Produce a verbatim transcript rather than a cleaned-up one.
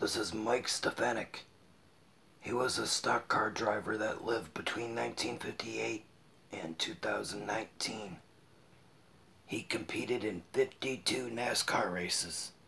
was his Mike Stefanik. He was a stock car driver that lived between nineteen fifty-eight and two thousand nineteen. He competed in fifty-two NASCAR races.